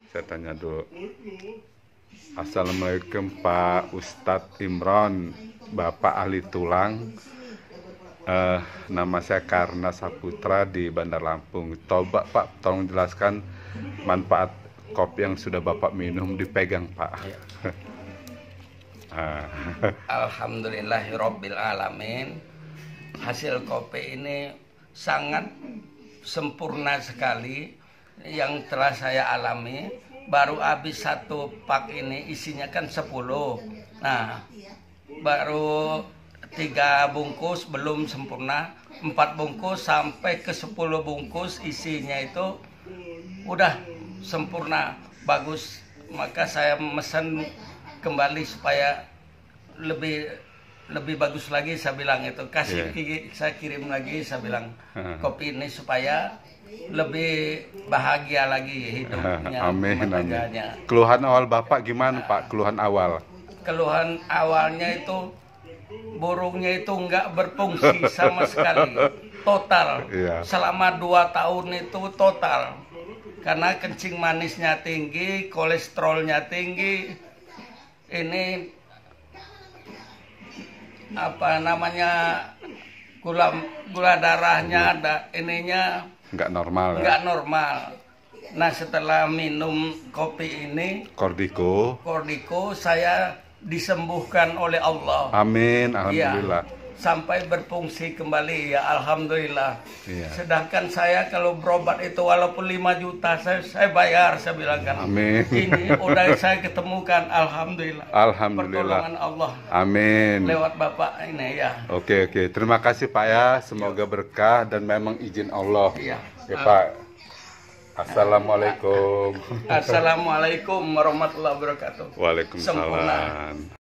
Saya tanya dulu. Assalamualaikum Pak Ustadz Imron, Bapak ahli tulang. Nama saya Karna Saputra di Bandar Lampung. Coba Pak, tolong jelaskan manfaat kopi yang sudah Bapak minum, dipegang Pak. Alhamdulillahirabbil alamin. Hasil kopi ini sangat sempurna sekali yang telah saya alami. Baru habis satu pak ini, isinya kan 10. Nah, baru 3 bungkus belum sempurna, 4 bungkus sampai ke 10 bungkus isinya itu udah sempurna, bagus. Maka saya mesen kembali supaya lebih bagus lagi. Saya bilang itu saya kirim lagi, saya bilang kopi ini supaya lebih bahagia lagi hidupnya. Amin, amin. Keluhan awal Bapak gimana Pak? Keluhan awal? Keluhan awalnya itu burungnya itu nggak berfungsi sama sekali, total. Selama 2 tahun itu total, karena kencing manisnya tinggi, kolesterolnya tinggi, ini apa namanya, gula darahnya ada ininya nggak normal. Nggak normal. Nah, setelah minum kopi ini Kordiko, saya disembuhkan oleh Allah. amin, alhamdulillah. Ya, sampai berfungsi kembali, ya alhamdulillah. Ya. Sedangkan saya kalau berobat itu walaupun 5 juta saya bayar, saya bilang kan. Amin. Ini udah saya ketemukan, alhamdulillah. Alhamdulillah. Pertolongan Allah. Amin. Lewat Bapak ini ya. Oke. Terima kasih Pak ya. Semoga berkah dan memang izin Allah. Iya. Ya Pak. Assalamualaikum. Assalamualaikum warahmatullahi wabarakatuh. Waalaikumsalam. Sempurna.